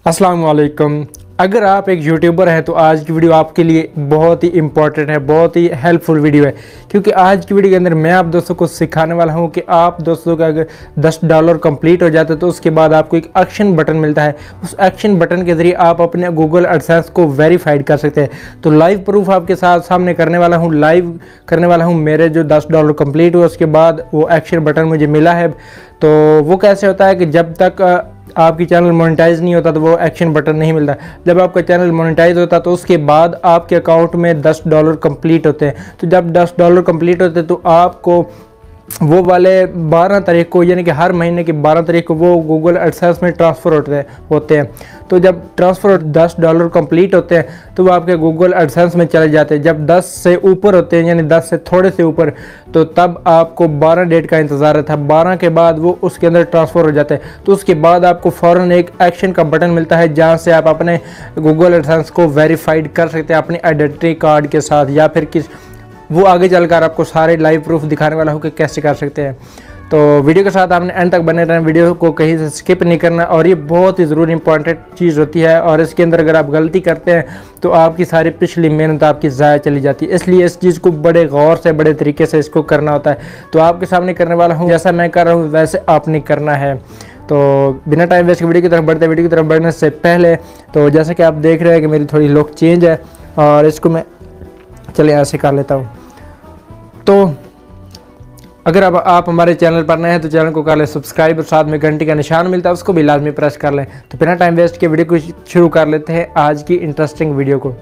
अस्सलाम वालेकुम। अगर आप एक यूट्यूबर हैं तो आज की वीडियो आपके लिए बहुत ही इंपॉर्टेंट है, बहुत ही हेल्पफुल वीडियो है, क्योंकि आज की वीडियो के अंदर मैं आप दोस्तों को सिखाने वाला हूं कि आप दोस्तों का अगर $10 कंप्लीट हो जाता है तो उसके बाद आपको एक एक्शन बटन मिलता है। उस एक्शन बटन के जरिए आप अपने गूगल एडसेंस को वेरीफाइड कर सकते हैं। तो लाइव प्रूफ आपके साथ सामने करने वाला हूँ, लाइव करने वाला हूँ। मेरे जो $10 कंप्लीट हुआ उसके बाद वो एक्शन बटन मुझे मिला है। तो वो कैसे होता है कि जब तक आपकी चैनल मोनेटाइज नहीं होता तो वो एक्शन बटन नहीं मिलता। जब आपका चैनल मोनेटाइज होता तो उसके बाद आपके अकाउंट में $10 कंप्लीट होते हैं। तो जब $10 कंप्लीट होते हैं तो आपको वो वाले 12 तारीख को, यानी कि हर महीने की 12 तारीख को वो गूगल एडसेंस में ट्रांसफ़र होते हैं। तो जब ट्रांसफ़र $10 कंप्लीट होते हैं तो वो आपके गूगल एडसेंस में चले जाते हैं। जब 10 से ऊपर होते हैं, यानी 10 से थोड़े से ऊपर, तो तब आपको 12 डेट का इंतज़ार था। 12 के बाद वो उसके अंदर ट्रांसफ़र हो जाते हैं। तो उसके बाद आपको फ़ौरन एक एक्शन का बटन मिलता है जहाँ से आप अपने गूगल एडसेंस को वेरीफाइड कर सकते हैं अपनी आइडेंटिटी कार्ड के साथ, या फिर वो आगे चलकर आपको सारे लाइव प्रूफ दिखाने वाला हो कि कैसे कर सकते हैं। तो वीडियो के साथ आपने एंड तक बने रहना, वीडियो को कहीं से स्किप नहीं करना। और ये बहुत ही ज़रूरी इंपॉर्टेंट चीज़ होती है, और इसके अंदर अगर आप गलती करते हैं तो आपकी सारी पिछली मेहनत आपकी ज़ाया चली जाती है। इसलिए इस चीज़ को बड़े गौर से, बड़े तरीके से इसको करना होता है। तो आपके सामने करने वाला हूँ, जैसा मैं कर रहा हूँ वैसे आपने करना है। तो बिना टाइम वेस्ट वीडियो की तरफ बढ़ते, वीडियो की तरफ बढ़ने से पहले तो जैसा कि आप देख रहे हैं कि मेरी थोड़ी लुक चेंज है, और इसको मैं चलिए ऐसे कर लेता हूँ। तो अगर अब आप हमारे चैनल पर नए हैं तो चैनल को कर लें सब्सक्राइब, और साथ में घंटी का निशान मिलता है उसको भी लाजमी प्रेस कर लें। तो बिना टाइम वेस्ट के वीडियो को शुरू कर लेते हैं, आज की इंटरेस्टिंग वीडियो को।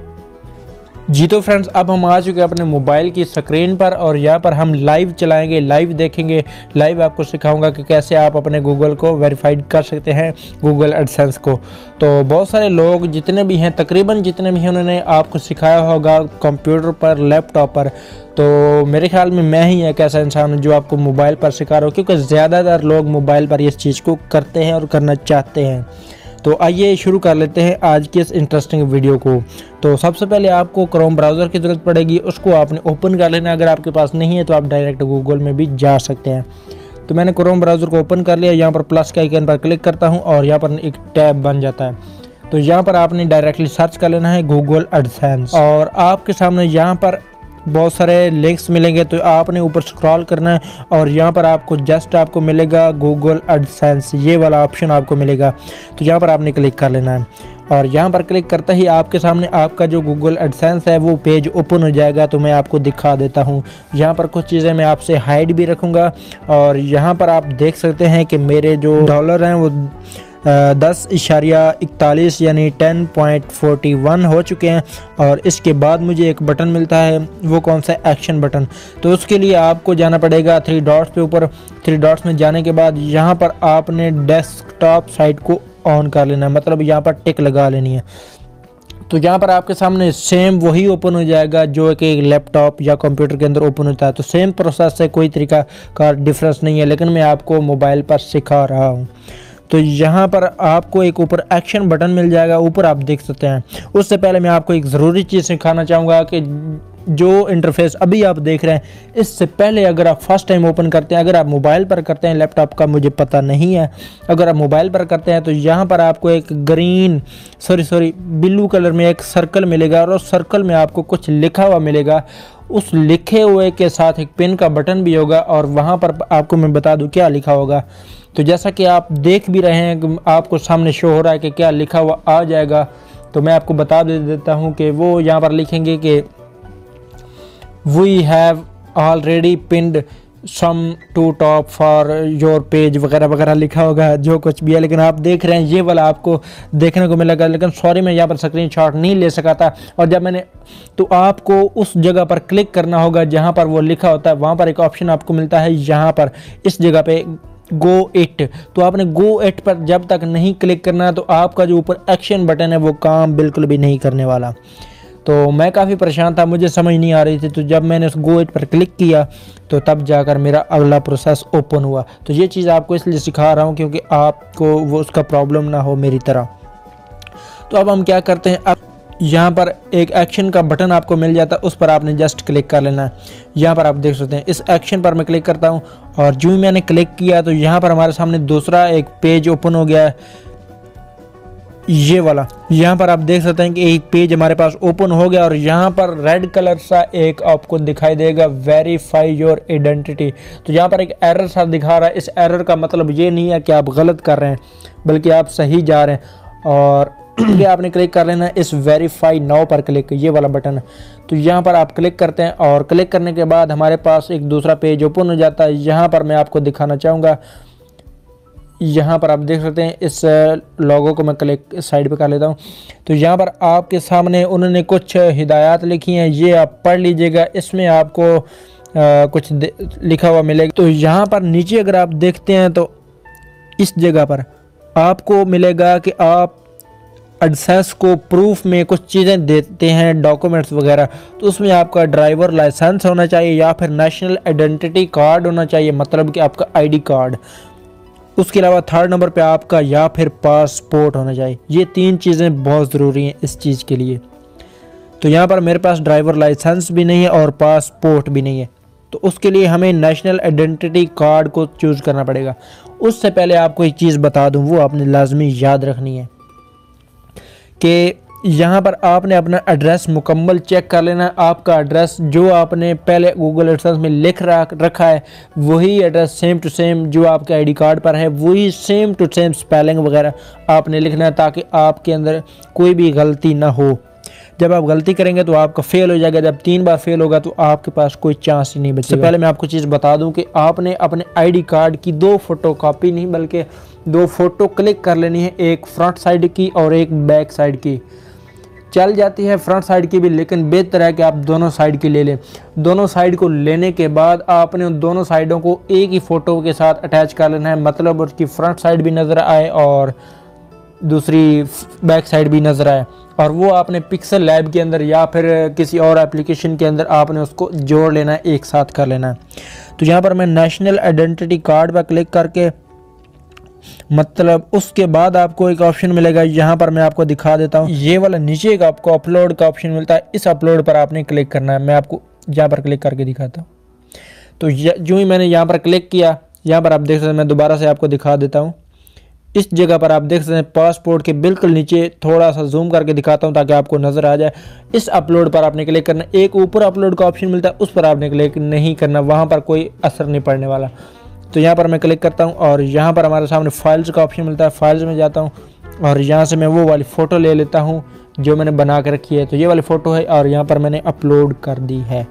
जी तो फ्रेंड्स, अब हम आ चुके हैं अपने मोबाइल की स्क्रीन पर, और यहाँ पर हम लाइव चलाएंगे, लाइव देखेंगे, लाइव आपको सिखाऊंगा कि कैसे आप अपने गूगल को वेरीफाइड कर सकते हैं, गूगल एडसेंस को। तो बहुत सारे लोग जितने भी हैं, तकरीबन जितने भी हैं, उन्होंने आपको सिखाया होगा कंप्यूटर पर, लैपटॉप पर। तो मेरे ख्याल में मैं ही एक ऐसा इंसान हूँ जो आपको मोबाइल पर सिखा रहा हूँ, क्योंकि ज़्यादातर लोग मोबाइल पर इस चीज़ को करते हैं और करना चाहते हैं। तो आइए शुरू कर लेते हैं आज की इस इंटरेस्टिंग वीडियो को। तो सबसे पहले आपको क्रोम ब्राउज़र की ज़रूरत पड़ेगी, उसको आपने ओपन कर लेना। अगर आपके पास नहीं है तो आप डायरेक्ट गूगल में भी जा सकते हैं। तो मैंने क्रोम ब्राउज़र को ओपन कर लिया, यहाँ पर प्लस के आइकन पर क्लिक करता हूँ और यहाँ पर एक टैब बन जाता है। तो यहाँ पर आपने डायरेक्टली सर्च कर लेना है गूगल एडसेंस, और आपके सामने यहाँ पर बहुत सारे लिंक्स मिलेंगे। तो आपने ऊपर स्क्रॉल करना है, और यहाँ पर आपको जस्ट आपको मिलेगा गूगल एडसेंस, ये वाला ऑप्शन आपको मिलेगा। तो यहाँ पर आपने क्लिक कर लेना है, और यहाँ पर क्लिक करते ही आपके सामने आपका जो गूगल एडसेंस है वो पेज ओपन हो जाएगा। तो मैं आपको दिखा देता हूँ। यहाँ पर कुछ चीज़ें मैं आपसे हाइड भी रखूँगा, और यहाँ पर आप देख सकते हैं कि मेरे जो डॉलर हैं वो 10.41 यानी 10.41 हो चुके हैं। और इसके बाद मुझे एक बटन मिलता है, वो कौन सा, एक्शन बटन। तो उसके लिए आपको जाना पड़ेगा 3 डॉट्स पे। ऊपर 3 डॉट्स में जाने के बाद यहाँ पर आपने डेस्कटॉप साइट को ऑन कर लेना है, मतलब यहाँ पर टिक लगा लेनी है। तो यहाँ पर आपके सामने सेम वही ओपन हो जाएगा जो कि लैपटॉप या कंप्यूटर के अंदर ओपन होता है। तो सेम प्रोसेस से कोई तरीका का डिफरेंस नहीं है, लेकिन मैं आपको मोबाइल पर सिखा रहा हूँ। तो यहाँ पर आपको एक ऊपर एक्शन बटन मिल जाएगा, ऊपर आप देख सकते हैं। उससे पहले मैं आपको एक ज़रूरी चीज़ सिखाना चाहूँगा कि जो इंटरफेस अभी आप देख रहे हैं, इससे पहले अगर आप फर्स्ट टाइम ओपन करते हैं, अगर आप मोबाइल पर करते हैं, लैपटॉप का मुझे पता नहीं है, अगर आप मोबाइल पर करते हैं तो यहाँ पर आपको एक ब्लू कलर में एक सर्कल मिलेगा, और उस सर्कल में आपको कुछ लिखा हुआ मिलेगा। उस लिखे हुए के साथ एक पेन का बटन भी होगा, और वहाँ पर आपको मैं बता दूँ क्या लिखा होगा। तो जैसा कि आप देख भी रहे हैं कि आपको सामने शो हो रहा है कि क्या लिखा हुआ आ जाएगा। तो मैं आपको बता देता हूँ कि वो यहाँ पर लिखेंगे कि we have already pinned some to top for your page वगैरह वगैरह लिखा होगा, जो कुछ भी है। लेकिन आप देख रहे हैं ये वाला आपको देखने को मिलेगा, लेकिन सॉरी मैं यहाँ पर स्क्रीनशॉट नहीं ले सका था। और जब मैंने, तो आपको उस जगह पर क्लिक करना होगा जहाँ पर वो लिखा होता है। वहाँ पर एक ऑप्शन आपको मिलता है, यहाँ पर इस जगह पे गो इट। तो आपने गो इट पर जब तक नहीं क्लिक करना, तो आपका जो ऊपर एक्शन बटन है वो काम बिल्कुल भी नहीं करने वाला। तो मैं काफ़ी परेशान था, मुझे समझ नहीं आ रही थी। तो जब मैंने उस गो इट पर क्लिक किया तो तब जाकर मेरा अगला प्रोसेस ओपन हुआ। तो ये चीज़ आपको इसलिए सिखा रहा हूँ क्योंकि आपको वो उसका प्रॉब्लम ना हो मेरी तरह। तो अब हम क्या करते हैं, अब यहाँ पर एक एक्शन का बटन आपको मिल जाता है, उस पर आपने जस्ट क्लिक कर लेना है। यहाँ पर आप देख सकते हैं, इस एक्शन पर मैं क्लिक करता हूँ, और जो ही मैंने क्लिक किया तो यहाँ पर हमारे सामने दूसरा एक पेज ओपन हो गया है। ये वाला यहाँ पर आप देख सकते हैं कि एक पेज हमारे पास ओपन हो गया और यहाँ पर रेड कलर सा एक आपको दिखाई देगा वेरीफाई योर आइडेंटिटी। तो यहाँ पर एक एरर सा दिखा रहा है। इस एरर का मतलब ये नहीं है कि आप गलत कर रहे हैं, बल्कि आप सही जा रहे हैं। और आपने क्लिक कर लेना इस वेरीफाई नाउ पर क्लिक, ये वाला बटन है। तो यहाँ पर आप क्लिक करते हैं और क्लिक करने के बाद हमारे पास एक दूसरा पेज ओपन हो जाता है। यहाँ पर मैं आपको दिखाना चाहूँगा, यहाँ पर आप देख सकते हैं इस लोगो को मैं क्लिक साइड पे कर लेता हूँ। तो यहाँ पर आपके सामने उन्होंने कुछ हिदायत लिखी हैं, ये आप पढ़ लीजिएगा। इसमें आपको कुछ लिखा हुआ मिलेगा। तो यहाँ पर नीचे अगर आप देखते हैं तो इस जगह पर आपको मिलेगा कि आप एड्रेस को प्रूफ में कुछ चीज़ें देते हैं, डॉक्यूमेंट्स वगैरह। तो उसमें आपका ड्राइवर लाइसेंस होना चाहिए या फिर नेशनल आइडेंटिटी कार्ड होना चाहिए, मतलब कि आपका आईडी कार्ड। उसके अलावा थर्ड नंबर पे आपका या फिर पासपोर्ट होना चाहिए। ये 3 चीज़ें बहुत ज़रूरी हैं इस चीज़ के लिए। तो यहाँ पर मेरे पास ड्राइवर लाइसेंस भी नहीं है और पासपोर्ट भी नहीं है, तो उसके लिए हमें नेशनल आइडेंटिटी कार्ड को चूज़ करना पड़ेगा। उससे पहले आपको एक चीज़ बता दूँ, वो आपने लाजमी याद रखनी है कि यहाँ पर आपने अपना एड्रेस मुकम्मल चेक कर लेना। आपका एड्रेस जो आपने पहले गूगल एडसेंस में लिख रखा है वही एड्रेस सेम टू सेम जो आपके आईडी कार्ड पर है, वही सेम टू सेम स्पेलिंग वगैरह आपने लिखना है, ताकि आपके अंदर कोई भी गलती ना हो। जब आप गलती करेंगे तो आपका फेल हो जाएगा। जब 3 बार फेल होगा तो आपके पास कोई चांस ही नहीं बचेगा। इससे पहले मैं आपको चीज़ बता दूं कि आपने अपने आईडी कार्ड की 2 फोटोकॉपी नहीं बल्कि 2 फोटो क्लिक कर लेनी है, एक फ्रंट साइड की और एक बैक साइड की। चल जाती है फ्रंट साइड की भी, लेकिन बेहतर है कि आप दोनों साइड की ले लें। दोनों साइड को लेने के बाद आपने उन दोनों साइडों को एक ही फ़ोटो के साथ अटैच कर लेना है, मतलब उसकी फ्रंट साइड भी नज़र आए और दूसरी बैक साइड भी नज़र आए। और वो आपने पिक्सल लैब के अंदर या फिर किसी और एप्लीकेशन के अंदर आपने उसको जोड़ लेना है, एक साथ कर लेना है। तो यहाँ पर मैं नेशनल आइडेंटिटी कार्ड पर क्लिक करके, मतलब उसके बाद आपको एक ऑप्शन मिलेगा, यहाँ पर मैं आपको दिखा देता हूँ। ये वाला नीचे एक आपको अपलोड का ऑप्शन मिलता है, इस अपलोड पर आपने क्लिक करना है। मैं आपको यहाँ पर क्लिक करके दिखाता हूँ। तो जो ही मैंने यहाँ पर क्लिक किया, यहाँ पर आप देख सकते हैं, मैं दोबारा से आपको दिखा देता हूँ। इस जगह पर आप देख सकते हैं पासपोर्ट के बिल्कुल नीचे, थोड़ा सा जूम करके दिखाता हूँ ताकि आपको नज़र आ जाए। इस अपलोड पर आपने क्लिक करना। एक ऊपर अपलोड का ऑप्शन मिलता है, उस पर आपने क्लिक नहीं करना, वहाँ पर कोई असर नहीं पड़ने वाला। तो यहाँ पर मैं क्लिक करता हूँ और यहाँ पर हमारे सामने फाइल्स का ऑप्शन मिलता है। फाइल्स में जाता हूँ और यहाँ से मैं वो वाली फ़ोटो ले लेता हूँ जो मैंने बना के रखी है। तो ये वाली फ़ोटो है और यहाँ पर मैंने अपलोड कर दी है।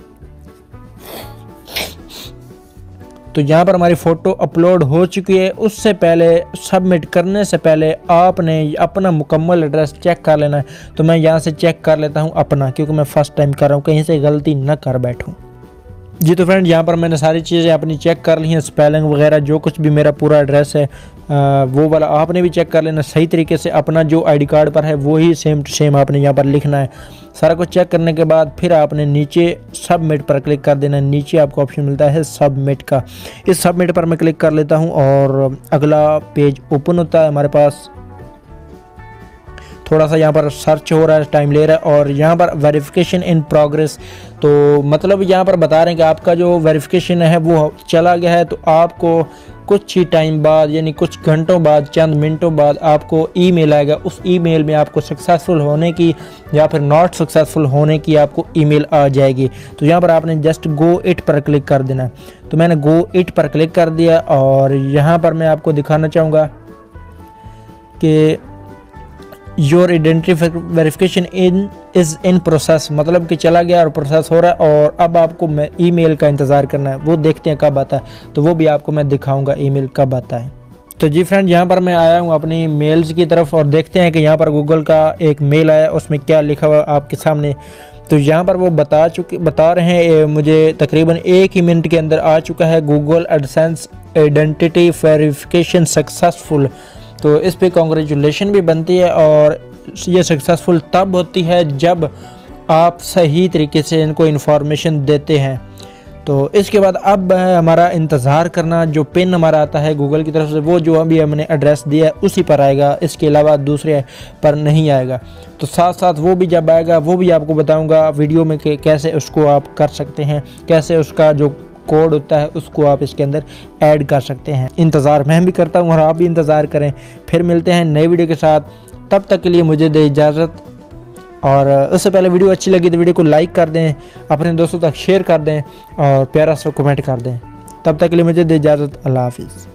तो यहाँ पर हमारी फ़ोटो अपलोड हो चुकी है। उससे पहले, सबमिट करने से पहले आपने अपना मुकम्मल एड्रेस चेक कर लेना है। तो मैं यहाँ से चेक कर लेता हूँ अपना, क्योंकि मैं फ़र्स्ट टाइम कर रहा हूँ, कहीं से गलती न कर बैठूँ। जी तो फ्रेंड, यहाँ पर मैंने सारी चीज़ें अपनी चेक कर ली हैं, स्पेलिंग वगैरह जो कुछ भी मेरा पूरा एड्रेस है वो वाला आपने भी चेक कर लेना सही तरीके से। अपना जो आईडी कार्ड पर है वही सेम टू सेम आपने यहाँ पर लिखना है। सारा कुछ चेक करने के बाद फिर आपने नीचे सबमिट पर क्लिक कर देना है। नीचे आपको ऑप्शन मिलता है सबमिट का। इस सबमिट पर मैं क्लिक कर लेता हूँ और अगला पेज ओपन होता है हमारे पास। थोड़ा सा यहाँ पर सर्च हो रहा है, टाइम ले रहा है। और यहाँ पर वेरिफिकेशन इन प्रोग्रेस, तो मतलब यहाँ पर बता रहे हैं कि आपका जो वेरिफिकेशन है वो चला गया है। तो आपको कुछ ही टाइम बाद, यानी कुछ घंटों बाद, चंद मिनटों बाद आपको ईमेल आएगा। उस ईमेल में आपको सक्सेसफुल होने की या फिर नॉट सक्सेसफुल होने की आपको ईमेल आ जाएगी। तो यहाँ पर आपने जस्ट गो इट पर क्लिक कर देना है। तो मैंने गो इट पर क्लिक कर दिया और यहाँ पर मैं आपको दिखाना चाहूँगा कि your identity verification is in process, मतलब कि चला गया और प्रोसेस हो रहा है। और अब आपको मैं ईमेल का इंतज़ार करना है, वो देखते हैं कब आता है। तो वो भी आपको मैं दिखाऊंगा ईमेल कब आता है। तो जी फ्रेंड, यहाँ पर मैं आया हूँ अपनी मेल्स की तरफ और देखते हैं कि यहाँ पर गूगल का एक मेल आया, उसमें क्या लिखा हुआ आपके सामने। तो यहाँ पर वो बता रहे हैं मुझे तकरीबन 1 ही मिनट के अंदर आ चुका है, Google AdSense identity verification successful. तो इस पे कांग्रेचुलेशन भी बनती है और ये सक्सेसफुल तब होती है जब आप सही तरीके से इनको इन्फॉर्मेशन देते हैं। तो इसके बाद अब हमारा इंतज़ार करना, जो पिन हमारा आता है गूगल की तरफ से वो जो अभी हमने एड्रेस दिया है उसी पर आएगा, इसके अलावा दूसरे पर नहीं आएगा। तो साथ साथ वो भी जब आएगा वो भी आपको बताऊंगा वीडियो में कि कैसे उसको आप कर सकते हैं, कैसे उसका जो कोड होता है उसको आप इसके अंदर ऐड कर सकते हैं। इंतज़ार मैं भी करता हूँ और आप भी इंतज़ार करें। फिर मिलते हैं नई वीडियो के साथ, तब तक के लिए मुझे दे इजाज़त। और उससे पहले वीडियो अच्छी लगी तो वीडियो को लाइक कर दें, अपने दोस्तों तक शेयर कर दें और प्यारा सा कमेंट कर दें। तब तक के लिए मुझे दे इजाज़त। अल्लाह हाफिज़।